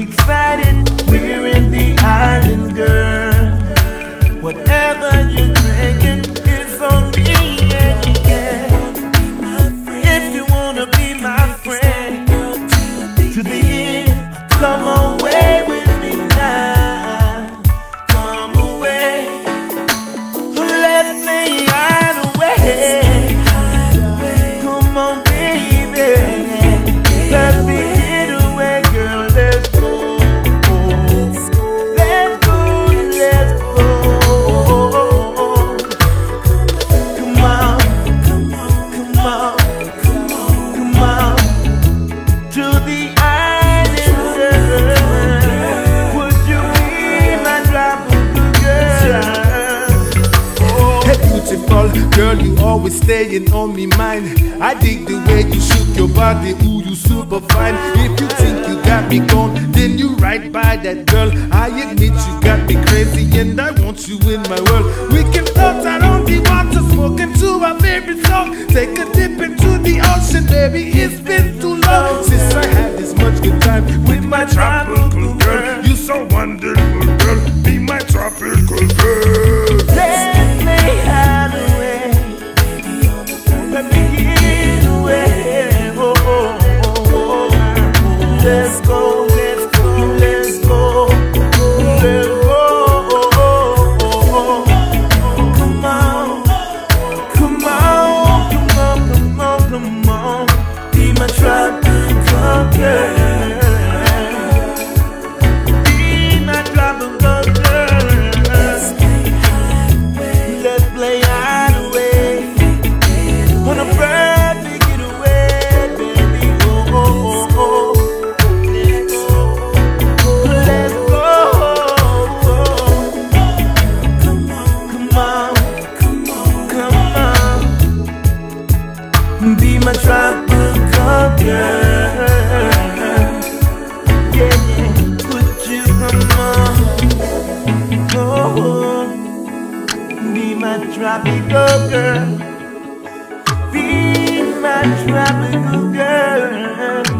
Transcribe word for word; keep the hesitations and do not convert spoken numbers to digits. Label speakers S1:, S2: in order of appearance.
S1: excited. We're in the island, girl. Whatever you're drinking, it's on me, yeah, yeah. If you wanna be my friend to the end, come away with me now. Come away, let me hide away. Come on, baby, let me get away, girl. Let's go, let's go, let's go. Come on, come on, come on to the island, girl. Would you be my tropical girl?
S2: Hey, beautiful girl, you always staying on me mind. I dig the way you shook your body, ooh, you super fine. If you think you got me gone, then you right by that girl. I admit you got me crazy, and I want you in my world. We can float out on the water, smoking to our favorite song. Take a dip into the ocean, baby, it's been too long since I had this much good time with my tropical girl. You so wonderful, girl, be my tropical girl.
S1: Let me hide away, let me get away. Oh, oh, oh, oh. Let's go, let's go, let's go, let's go. Oh, oh, oh. Come on, come on, come on, come on, come on. Be my tropical girl. Be my tropical girl. Let's play hideaway on a birthday getaway, baby. Oh, oh, oh, oh. Let's go. Come on, come on, be my tropical girl. Yeah, yeah. Would you come on? Oh, be my tropical girl. Be my tropical girl.